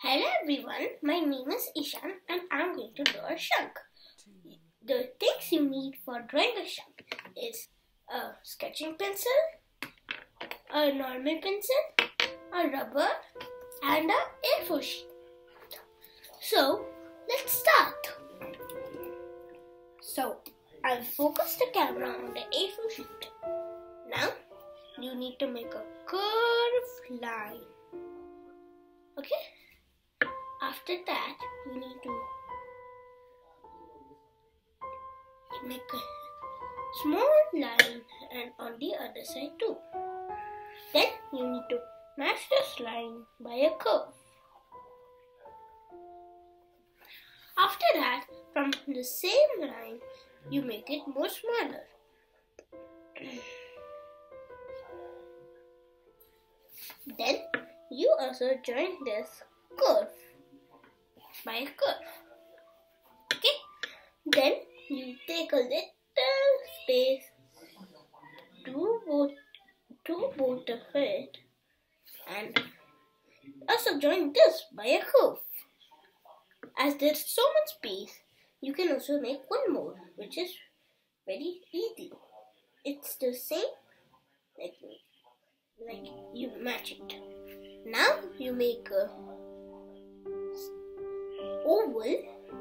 Hello everyone, my name is Ishan and I'm going to draw a Shankh. The things you need for drawing a Shankh is a sketching pencil, a normal pencil, a rubber and a A4 sheet. So let's start. So I'll focus the camera on the A4 sheet. Now you need to make a curved line. Okay? After that, you need to make a small line and on the other side too. Then you need to match this line by a curve. After that, from the same line, you make it more smaller. Then you also join this curve by a curve. Okay? Then you take a little space to both of it and also join this by a curve. As there's so much space, you can also make one more, which is very easy. It's the same like you match it. Now you make a oval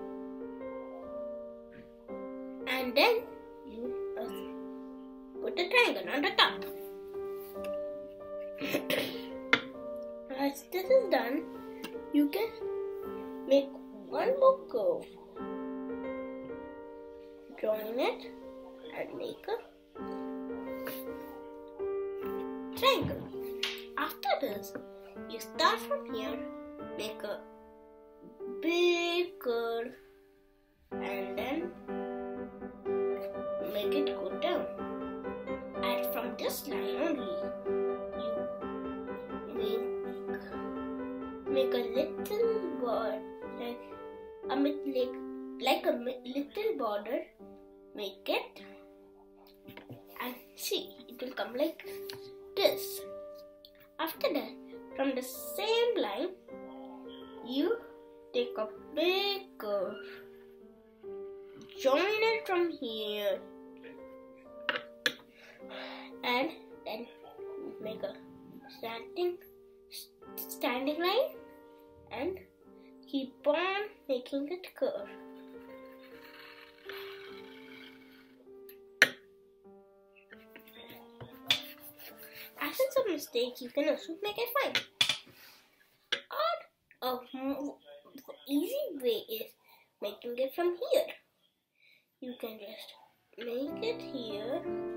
and then you put a triangle on the top. As this is done, you can make one more curve, join it and make a triangle. After this, you start from here, make a big curve and then make it go down. And from this line only, you make a little border, like a little border. Make it and see, it will come like this. After that, from the same line, you take a big curve, join it from here, and then make a standing line and keep on making it curve. As it's a mistake, you can also make it fine. Or the easy way is making it from here. You can just make it here,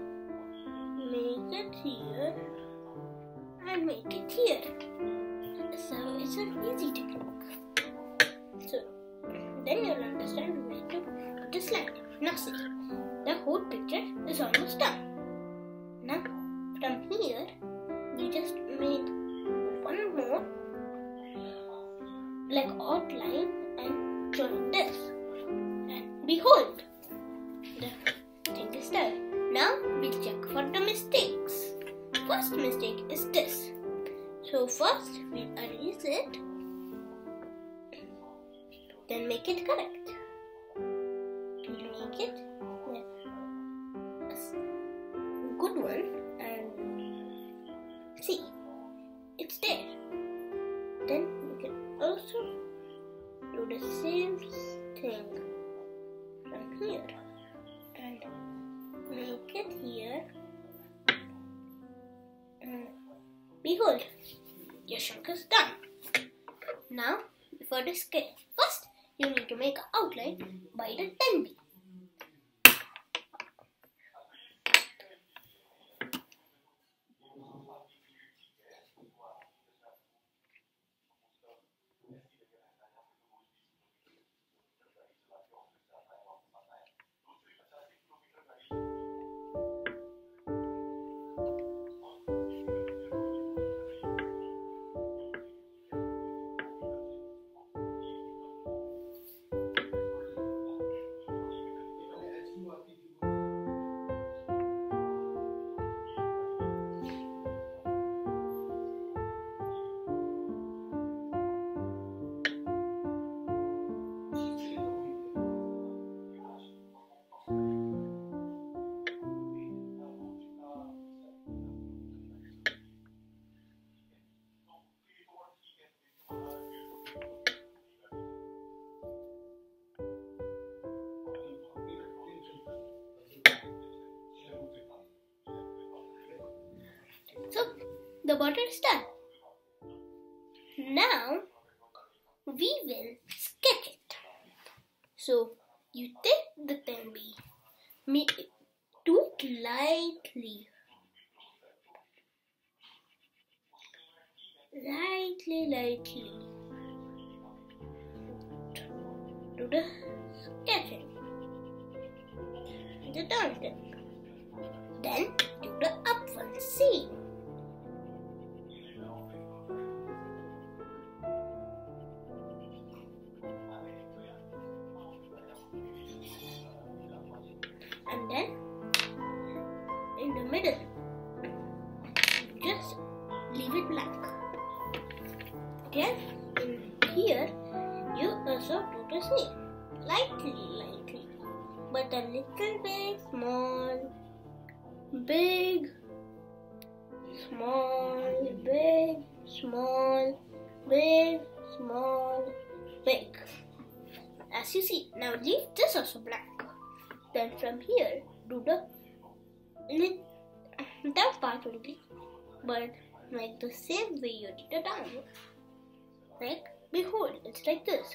and make it here. So it's an easy technique. So then you'll understand where to put this line. Now see, the whole picture is almost done. Now from here, you just make one more like outline and join this. And behold, the thing is done. Now we'll check for the mistakes. First mistake is this. So first we'll erase it, then make it correct. We'll make it a good one and see, it's there. Then we can also do the same thing from here and make it here. Behold, your Shankh is done. Now, for the sketch, first you need to make an outline by the 10B. the bottle is done. Now we will sketch it. So you take the pen B, do it lightly. Lightly. Do the sketching. The dancing. Then do the up one C. And then in the middle, just leave it blank. Again, in here, you also do the same. Lightly. But a little bit small, big, small, big, small, big, small, big. As you see, now leave this also blank. Then from here, do the that part only, but like the same way you did the down. Like, behold, it's like this.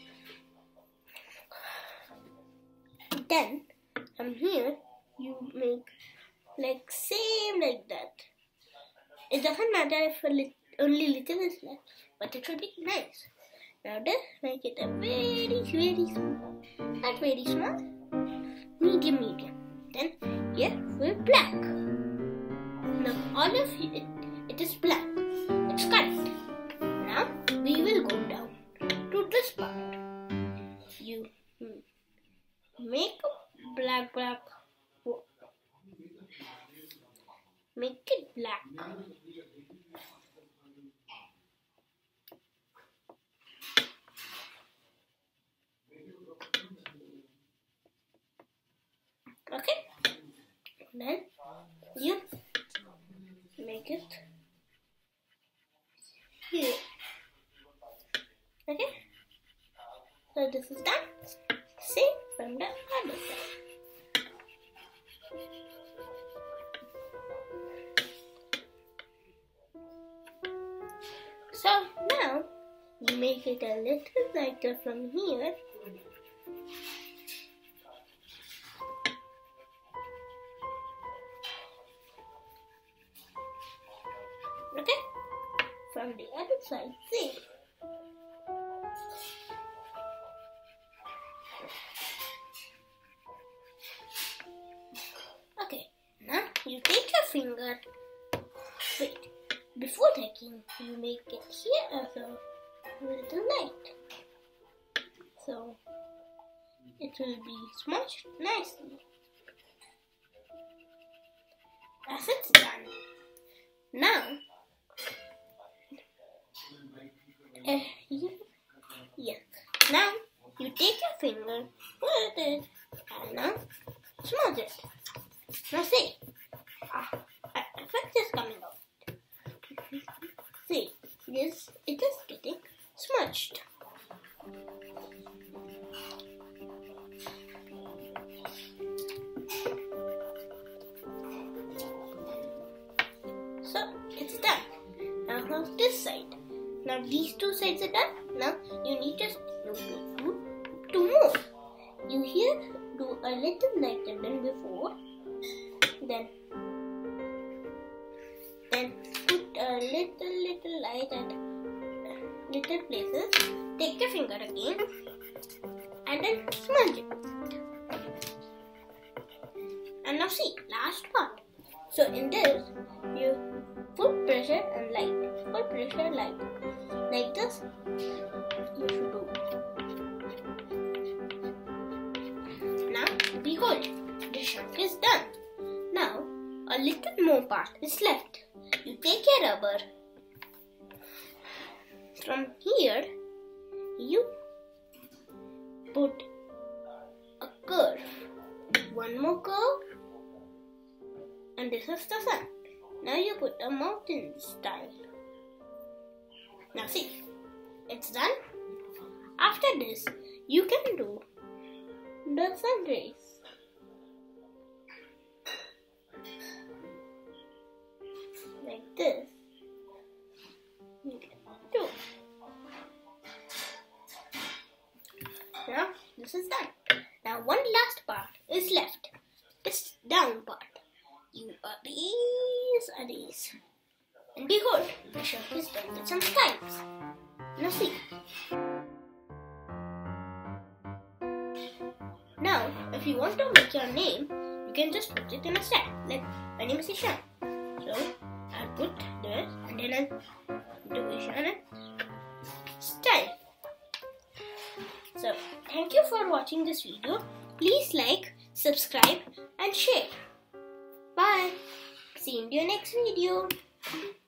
Then from here, you make like same like that. It doesn't matter if only little is left, but it will be nice. Now just make it a very small, not very small, medium. Then here we're black. Now all of it is black. It's correct. Now we will go down to this part. You make a black. Make it black. Okay. Then you make it here. Okay. So this is done. Same from the other side. So now you make it a little lighter from here. Okay, from the other side, see. Okay, now you take your finger. Wait, before taking, you make it here as a little light. So it will be smudged nicely. As it's done. Now, yes. Now you take your finger, put it in, and now smudge it. Now see, effect is coming out. See, yes, it is getting smudged. So it's done. Now from this side. Now these two sides are done. Now you need to do two more. You here do a little lighter than before. Then put a little light at little places. Take your finger again and then smudge it. And now see, last part. So in this, you put pressure and light. Put pressure, light. Like this, you should do. Now, behold, the shank is done. Now, a little more part is left. You take your rubber. From here, you put a curve. One more curve. And this is the sun. Now you put a mountain style. Now see, it's done. After this, you can do the sun rays. Like this. you get 2. Now this is done. Now one last part is left. This down part. You are these. And behold, the Shankh is done with some styles. Now see. Now, if you want to make your name, you can just put it in a style. Like, my name is Ishan. So, I'll put this and then I'll do Ishan and style. So, thank you for watching this video. Please like, subscribe and share. Bye. See you in your next video.